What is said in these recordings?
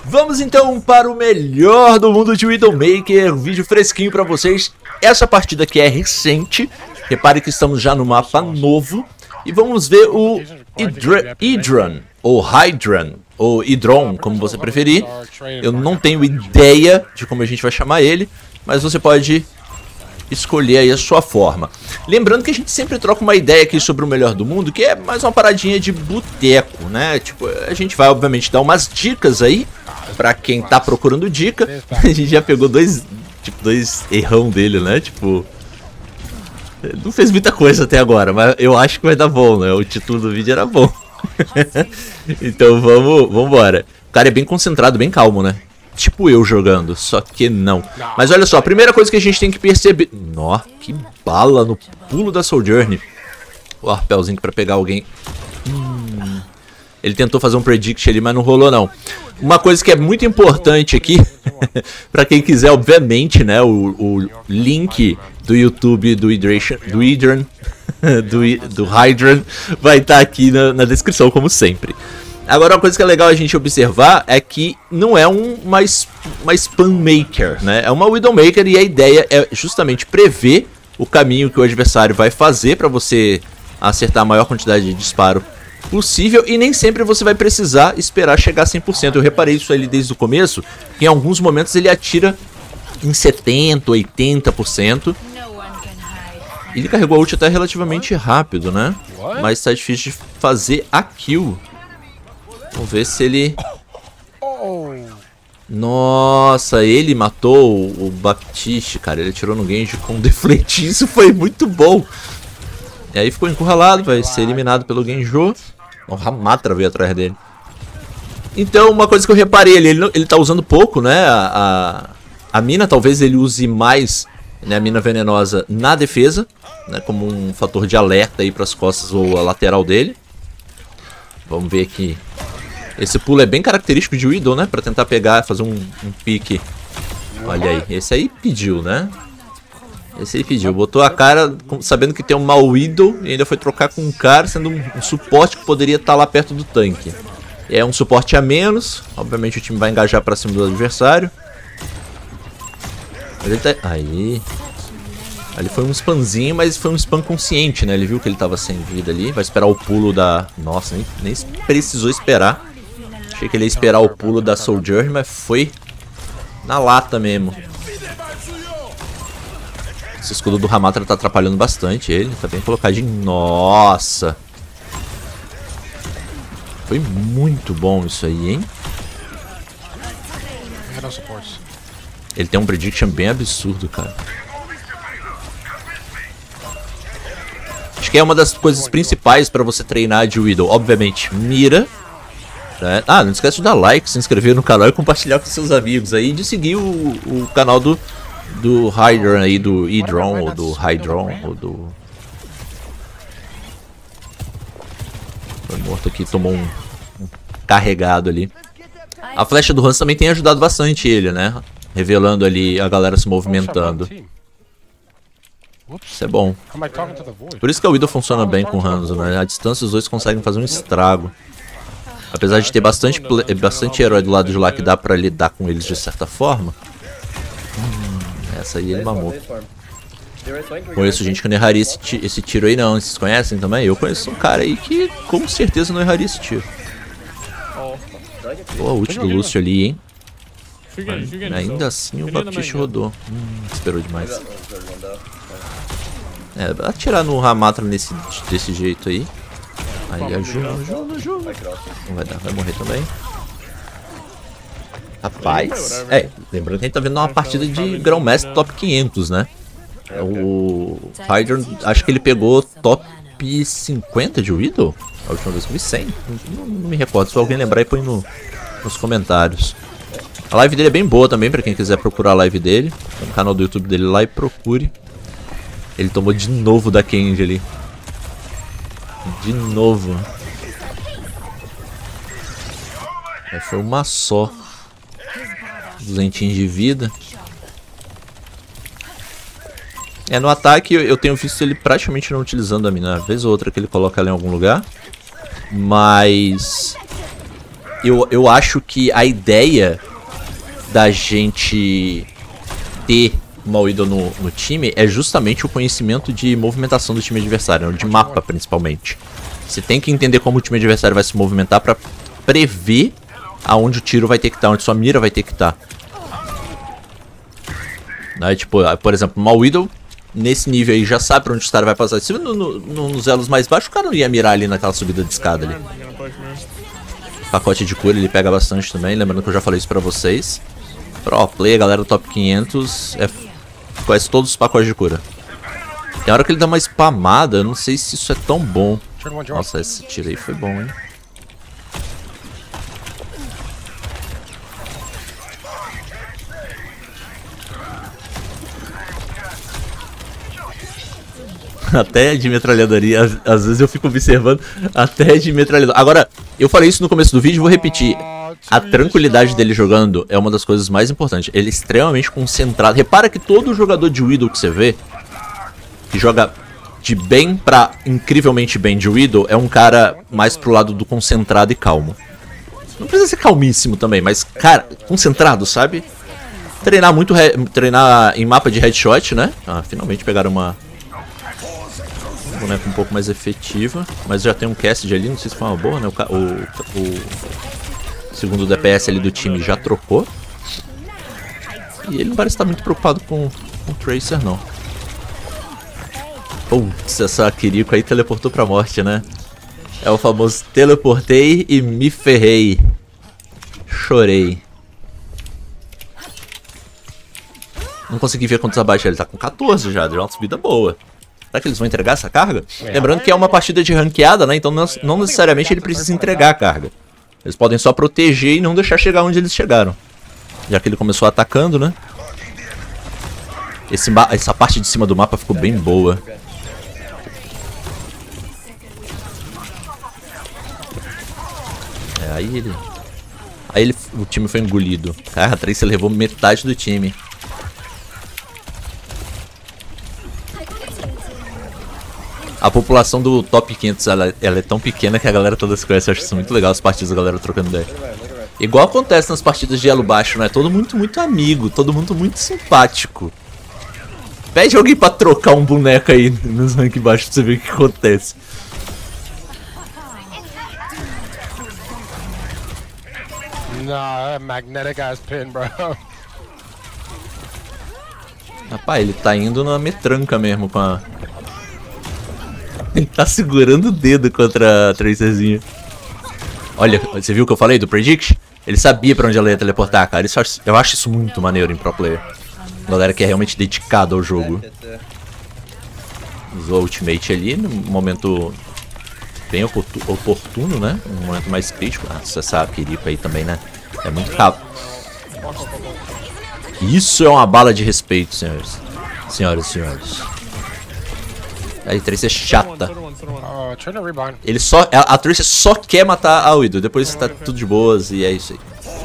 Vamos então para o melhor do mundo de Widowmaker, vídeo fresquinho para vocês. Essa partida aqui é recente, repare que estamos já no mapa novo. E vamos ver o Hydran, ou Hydran, ou Hydron, como você preferir. Eu não tenho ideia de como a gente vai chamar ele, mas você pode escolher aí a sua forma. Lembrando que a gente sempre troca uma ideia aqui sobre o melhor do mundo, que é mais uma paradinha de boteco, né? Tipo, a gente vai obviamente dar umas dicas aí pra quem tá procurando dica. A gente já pegou dois errão dele, né? Tipo, não fez muita coisa até agora, mas eu acho que vai dar bom, né? O título do vídeo era bom. Então vamos embora. O cara é bem concentrado, bem calmo, né? Tipo eu jogando, só que não. Mas olha só, a primeira coisa que a gente tem que perceber... Nó, que bala no pulo da Sojourner. O arpelzinho pra pegar alguém. Ele tentou fazer um predict ali, mas não rolou não. Uma coisa que é muito importante aqui, pra quem quiser, obviamente, né, o link do YouTube do Hydran vai estar aqui na descrição, como sempre. Agora, uma coisa que é legal a gente observar é que não é uma spam maker, né? É uma Widowmaker e a ideia é justamente prever o caminho que o adversário vai fazer para você acertar a maior quantidade de disparo possível, e nem sempre você vai precisar esperar chegar a 100%. Eu reparei isso ali desde o começo, que em alguns momentos ele atira em 70%, 80%. Ele carregou a ult até relativamente rápido, né? Mas tá difícil de fazer a kill. Vamos ver se ele... Nossa, ele matou o Baptiste, cara. Ele atirou no Genji com deflete. Isso foi muito bom. E aí ficou encurralado, vai ser eliminado pelo Genjo. O Ramatra veio atrás dele. Então, uma coisa que eu reparei, ele tá usando pouco, né? A mina, talvez ele use mais, né, a mina venenosa na defesa, né, como um fator de alerta aí para as costas ou a lateral dele. Vamos ver aqui. Esse pulo é bem característico de Widow, né? Pra tentar pegar, fazer um pique. Olha aí, esse aí pediu, né? Esse aí pediu, botou a cara sabendo que tem uma Widow e ainda foi trocar com um cara, sendo um suporte que poderia estar lá perto do tanque. É um suporte a menos, obviamente o time vai engajar pra cima do adversário. Mas ele tá... Aí... Ali foi um spamzinho, mas foi um spam consciente, né? Ele viu que ele tava sem vida ali, vai esperar o pulo da... Nossa, nem precisou esperar. Achei que ele ia esperar o pulo da Sojourner, mas foi na lata mesmo. Esse escudo do Ramatra tá atrapalhando bastante ele, tá bem colocadinho. Nossa! Foi muito bom isso aí, hein? Ele tem um prediction bem absurdo, cara. Acho que é uma das coisas principais pra você treinar de Widow. Obviamente, mira. Né? Ah, não esquece de dar like, se inscrever no canal e compartilhar com seus amigos aí. E de seguir o canal do Hydran aí, do Hydron, ou do Hydron, ou do... Foi morto aqui, tomou um carregado ali. A flecha do Hans também tem ajudado bastante ele, né? Revelando ali a galera se movimentando. Isso é bom. Por isso que a Widow funciona bem com o Hanzo, né? À distância os dois conseguem fazer um estrago. Apesar de ter bastante herói do lado de lá que dá pra lidar com eles de certa forma. Essa aí ele mamou. Conheço gente que não erraria esse tiro aí não. Vocês conhecem também? Eu conheço um cara aí que com certeza não erraria esse tiro. Boa ult do Lúcio ali, hein? Ainda assim o Baptiste rodou. Esperou demais. É, atirar no Ramatra desse jeito aí. Aí ajuda. Não vai dar, vai morrer também. Rapaz, lembrando que a gente tá vendo uma partida de Grandmaster top 500, né? O Hydran, acho que ele pegou top 50 de Widow. A última vez que eu vi 100. Não me recordo, se alguém lembrar aí põe nos comentários. A live dele é bem boa também, pra quem quiser procurar a live dele. Tem no canal do YouTube dele lá e procure. Ele tomou de novo da Kenji ali. De novo. Foi uma só. 200 de vida. No ataque eu tenho visto ele praticamente não utilizando a mina. Uma vez ou outra que ele coloca ela em algum lugar. Mas eu acho que a ideia da gente ter uma Widow no time é justamente o conhecimento de movimentação do time adversário, de mapa principalmente. Você tem que entender como o time adversário vai se movimentar pra prever aonde o tiro vai ter que estar, onde sua mira vai ter que estar. Né? Tipo, por exemplo, uma Widow nesse nível aí já sabe pra onde os caras vai passar. Se nos elos mais baixos, o cara não ia mirar ali naquela subida de escada ali. Pacote de cura ele pega bastante também, lembrando que eu já falei isso pra vocês. Pro play, a galera do top 500 conhece todos os pacotes de cura. Tem hora que ele dá uma spamada, eu não sei se isso é tão bom. Nossa, esse tiro aí foi bom, hein? Até de metralhadoria, às vezes eu fico observando até de metralhadora. Agora, eu falei isso no começo do vídeo, vou repetir. A tranquilidade dele jogando é uma das coisas mais importantes. Ele é extremamente concentrado. Repara que todo jogador de Widow que você vê, que joga de bem pra incrivelmente bem de Widow, é um cara mais pro lado do concentrado e calmo. Não precisa ser calmíssimo também, mas, cara, concentrado, sabe? Treinar em mapa de headshot, né? Ah, finalmente pegaram uma boneca um pouco mais efetiva, mas já tem um cast ali, não sei se foi uma boa, né? O segundo DPS ali do time já trocou. E ele não parece estar muito preocupado com o Tracer, não. Putz, essa Kiriko aí teleportou pra morte, né? É o famoso teleportei e me ferrei. Chorei. Não consegui ver quantos abaixo ele tá com 14 já, uma subida boa. Será que eles vão entregar essa carga? Lembrando que é uma partida de ranqueada, né? Então não necessariamente ele precisa entregar a carga. Eles podem só proteger e não deixar chegar onde eles chegaram. Já que ele começou atacando, né? Essa parte de cima do mapa ficou bem boa. Aí o time foi engolido. Cara, a Tracer levou metade do time. A população do top 500 ela é tão pequena que a galera toda se conhece. Eu acho isso muito legal, as partidas, a galera trocando ideia. Igual acontece nas partidas de elo baixo, né? Todo mundo muito amigo, todo mundo muito simpático. Pede alguém pra trocar um boneco aí nos rank baixos pra você ver o que acontece. Nah, magnetic ass pin, bro. Rapaz, ele tá indo na metranca mesmo com a... Ele tá segurando o dedo contra a Tracerzinha. Olha, você viu o que eu falei do Predict? Ele sabia pra onde ela ia teleportar, cara. Eu acho isso muito maneiro em pro player. Galera que é realmente dedicada ao jogo. Usou a ultimate ali no momento bem oportuno, né? Um momento mais crítico. Ah, essa Kiriko aí também, né? É muito rápido. Isso é uma bala de respeito, senhores. Senhoras e senhores. A Tracer é chata. Ele só, a Tracer só quer matar a Widow. Depois tá tudo de boas e é isso aí.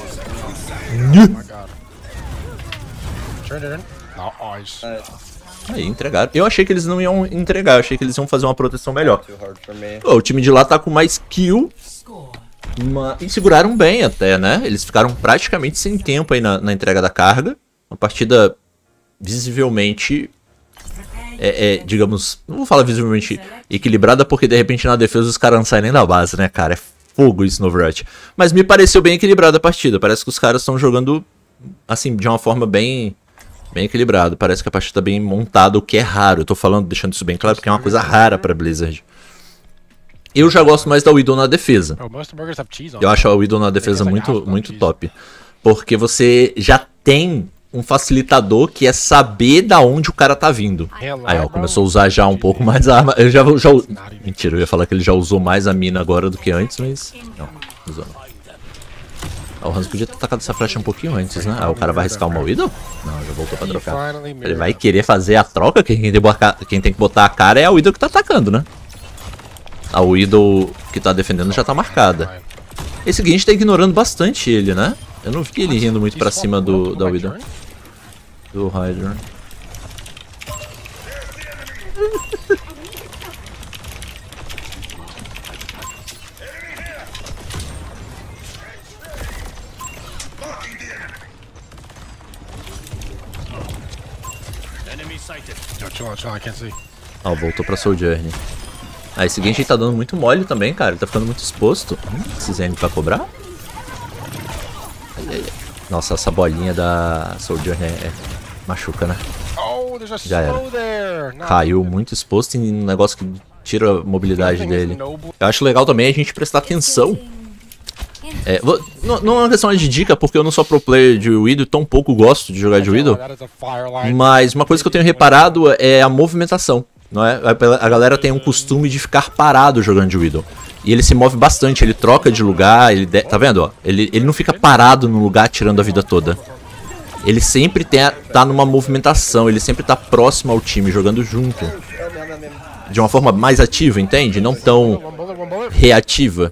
Aí entregaram. Eu achei que eles não iam entregar. Eu achei que eles iam fazer uma proteção melhor. Pô, o time de lá tá com mais kill. E seguraram bem até, né? Eles ficaram praticamente sem tempo aí na entrega da carga. Uma partida visivelmente... digamos, não vou falar visivelmente equilibrada, porque de repente na defesa os caras não saem nem da base, né, cara? É fogo isso no Overwatch. Mas me pareceu bem equilibrada a partida. Parece que os caras estão jogando, assim, de uma forma bem equilibrada. Parece que a partida tá bem montada, o que é raro. Eu tô falando, deixando isso bem claro, porque é uma coisa rara pra Blizzard. Eu já gosto mais da Widow na defesa. Eu acho a Widow na defesa muito top. Porque você já tem um facilitador que é saber da onde o cara tá vindo. Aí, ó, começou a usar já um pouco mais a arma. Eu já mentira, eu ia falar que ele já usou mais a mina agora do que antes, mas... Não, usou não. O Hans podia ter tacado essa flecha um pouquinho antes, né? Ah, o cara vai arriscar uma Widow? Não, já voltou pra trocar. Ele vai querer fazer a troca? Quem tem que botar a cara é a Widow que tá atacando, né? A Widow que tá defendendo já tá marcada. Esse Genji tá ignorando bastante ele, né? Eu não vi ele rindo muito pra cima da Widow. Do Hydra. Chill, I can't see. Ó, voltou pra Sojourner. Ah, esse Genji tá dando muito mole também, cara. Ele tá ficando muito exposto. Esse Zen pra cobrar? Nossa, essa bolinha da Sojourner machuca, né? Oh, there's a Já era. slow there. Nah, Caiu muito exposto em um negócio que tira a mobilidade dele. Eu acho legal também a gente prestar atenção. Não é uma questão de dica, porque eu não sou pro player de Widow, tão pouco gosto de jogar de Widow. that is a firelight. Mas uma coisa que eu tenho reparado é a movimentação, não é? A galera tem um costume de ficar parado jogando de Widow. E ele se move bastante, ele troca de lugar, tá vendo, ó? Ele não fica parado no lugar tirando a vida toda. Ele sempre tá numa movimentação, ele sempre tá próximo ao time, jogando junto. De uma forma mais ativa, entende? Não tão One bullet. reativa.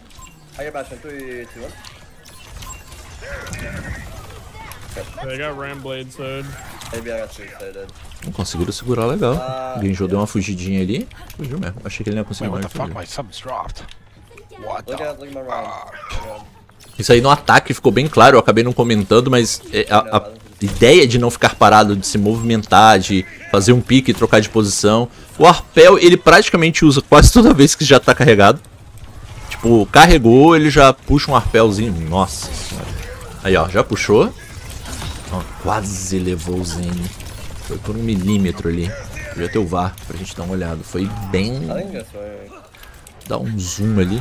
They got Ram Blade Sword. Não conseguiram segurar legal. O Genji deu uma fugidinha ali. Fugiu mesmo. Achei que ele não ia conseguir Wait, mais. what the fuck? Fugiu. My sub's dropped. What the? Isso aí no ataque ficou bem claro, eu acabei não comentando, mas a ideia de não ficar parado, de se movimentar, de fazer um pique e trocar de posição. O Arpel, ele praticamente usa quase toda vez que já tá carregado. Tipo, carregou, ele já puxa um Arpelzinho. Nossa senhora. Aí, ó, já puxou. Ó, quase levou o Zen. Foi por 1 milímetro ali. Podia ter o VAR pra gente dar uma olhada. Foi bem... Dá um zoom ali.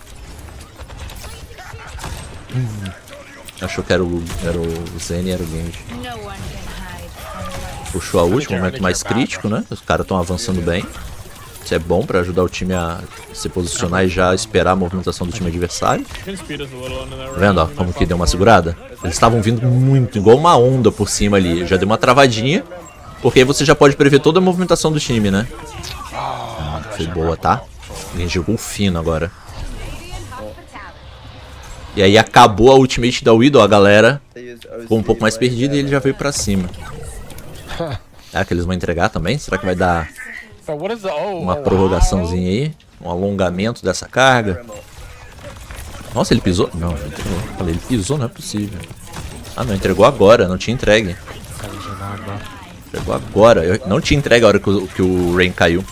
Achou que era o Zen e era o Genji. Puxou a última, momento mais crítico, né? Os caras estão avançando bem. Isso é bom pra ajudar o time a se posicionar e já esperar a movimentação do time adversário. Tá vendo, ó, como que deu uma segurada? Eles estavam vindo muito, igual uma onda por cima ali. Já deu uma travadinha, porque aí você já pode prever toda a movimentação do time, né? Foi boa, tá? Ele jogou fino agora. E aí acabou a ultimate da Widow, a galera ficou um pouco mais perdida e ele já veio pra cima. Será que eles vão entregar também? Será que vai dar uma prorrogaçãozinha aí? Um alongamento dessa carga? Nossa, ele pisou? Não, ele entregou. Falei, ele pisou, não é possível. Ah, não, entregou agora, não tinha entregue. Entregou agora. Eu não tinha entregue a hora que o Rain caiu.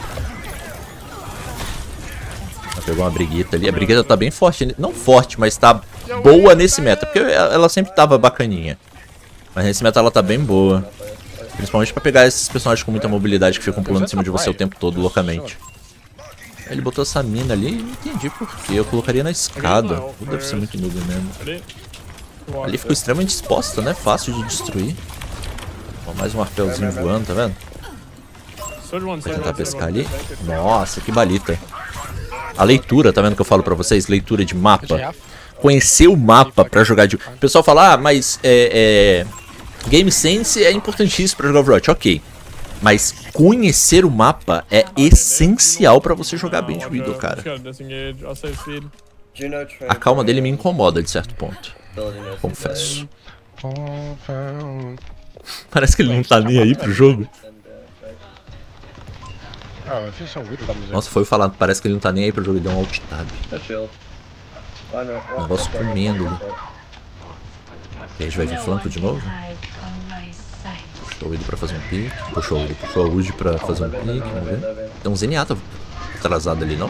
Pegou uma briguita ali. A briguita tá bem forte. Não forte, mas tá boa nesse meta. Porque ela sempre tava bacaninha. Mas nesse meta ela tá bem boa. Principalmente pra pegar esses personagens com muita mobilidade que ficam pulando em cima de você o tempo todo, loucamente. Ele botou essa mina ali, não entendi porquê. Eu colocaria na escada. Deve ser muito noob mesmo. Ali ficou extremamente exposta, né? Fácil de destruir. Ó, mais um arpelzinho voando, tá vendo? Vai tentar pescar ali. Nossa, que balita. A leitura, tá vendo que eu falo pra vocês? Leitura de mapa. Conhecer o mapa pra jogar de... O pessoal fala, ah, mas Game Sense é importantíssimo pra jogar Overwatch. Ok. Mas conhecer o mapa é essencial pra você jogar bem de Widow, cara. A calma dele me incomoda de certo ponto. Confesso. Parece que ele não tá nem aí pro jogo. Nossa, foi falado, parece que ele não tá nem aí pro jogo, ele deu um alt tab. O negócio comendo ali. E aí a gente vai vir flanco de novo? Puxou o Widow pra fazer um pique. Puxou a Uji pra fazer um pique, vamos ver. Tem um Zenyatta atrasado ali, não?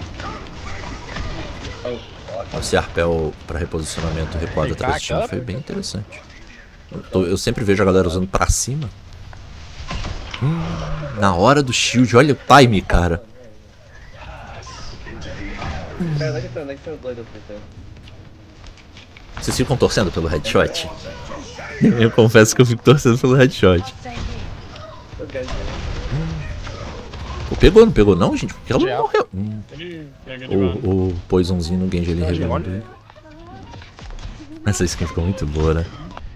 Esse Arpel pra reposicionamento recuado atrás do time foi bem interessante. Eu sempre vejo a galera usando pra cima. Na hora do shield, olha o time, cara. Vocês ficam torcendo pelo headshot? Eu confesso que eu fico torcendo pelo headshot. Pô, pegou, não pegou não, gente? Porque ela não morreu. O poisonzinho no Genji ali revelando. Essa skin ficou muito boa, né?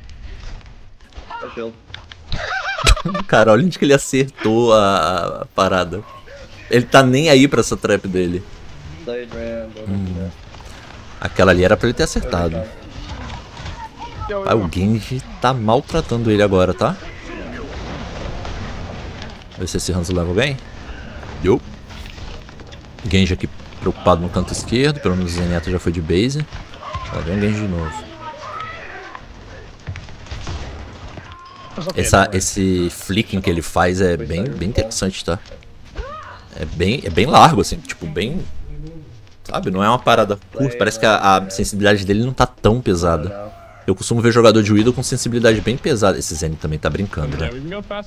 Cara, olha onde que ele acertou a parada. Ele tá nem aí pra essa trap dele. Aquela ali era pra ele ter acertado. Ah, o Genji tá maltratando ele agora, tá? Ver se esse Hanzo leva bem. Yo. Genji aqui preocupado no canto esquerdo. Pelo menos o Zenyatta já foi de base. Lá vem o Genji de novo. Esse flicking que ele faz é bem interessante, tá? É bem largo, assim, tipo, bem... Sabe, não é uma parada curta, parece que a sensibilidade dele não tá tão pesada. Eu costumo ver jogador de Widow com sensibilidade bem pesada. Esse Zen também tá brincando, né?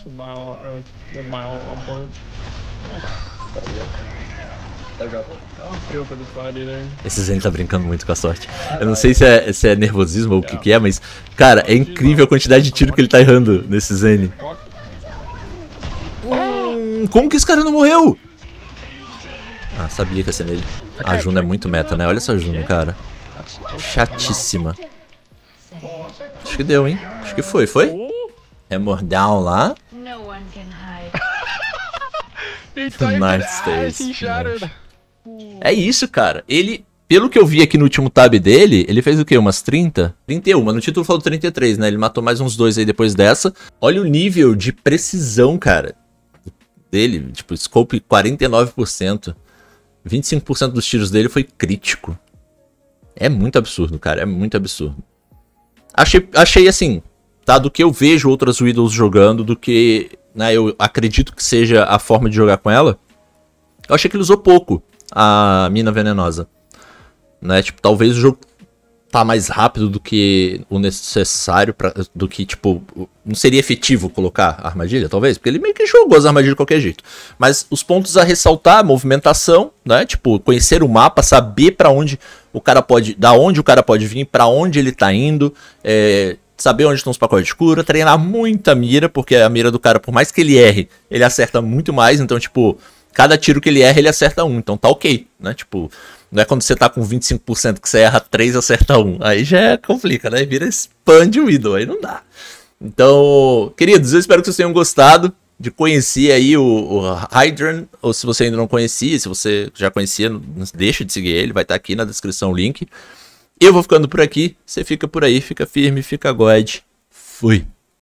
Esse Zen tá brincando muito com a sorte. Eu não sei se é nervosismo ou o que é, mas... Cara, é incrível a quantidade de tiro que ele tá errando nesse Zen. Como que esse cara não morreu? Ah, sabia que ia ser nele. A Juno é muito meta, né? Olha essa Juno, cara. Chatíssima. Acho que deu, hein? Acho que foi. Hammer down lá. Nice face. É isso, cara. Ele, pelo que eu vi aqui no último tab dele, ele fez o quê? Umas 30? 31, mas no título falou 33, né? Ele matou mais uns 2 aí depois dessa. Olha o nível de precisão, cara, dele. Tipo, scope 49%. 25% dos tiros dele foi crítico. É muito absurdo, cara. É muito absurdo. Achei assim, tá? Do que eu vejo outras Widows jogando, do que, né, eu acredito que seja a forma de jogar com ela. Eu achei que ele usou pouco a mina venenosa, né? Tipo, talvez o jogo tá mais rápido do que o necessário, do que, tipo, não seria efetivo colocar a armadilha, talvez, porque ele meio que jogou as armadilhas de qualquer jeito. Mas os pontos a ressaltar, movimentação, né? Tipo, conhecer o mapa, saber pra onde o cara pode, da onde o cara pode vir, pra onde ele tá indo, saber onde estão os pacotes de cura, treinar muita mira, porque a mira do cara, por mais que ele erre, ele acerta muito mais, então, tipo, cada tiro que ele erra, ele acerta 1, então tá ok, né? Tipo, não é quando você tá com 25% que você erra 3 e acerta 1. Aí já complica, né? Vira spam de Widow, aí não dá. Então, queridos, eu espero que vocês tenham gostado de conhecer aí o Hydran, ou se você ainda não conhecia, se você já conhecia, não deixa de seguir ele, vai estar aqui na descrição o link. Eu vou ficando por aqui, você fica por aí, fica firme, fica God. Fui.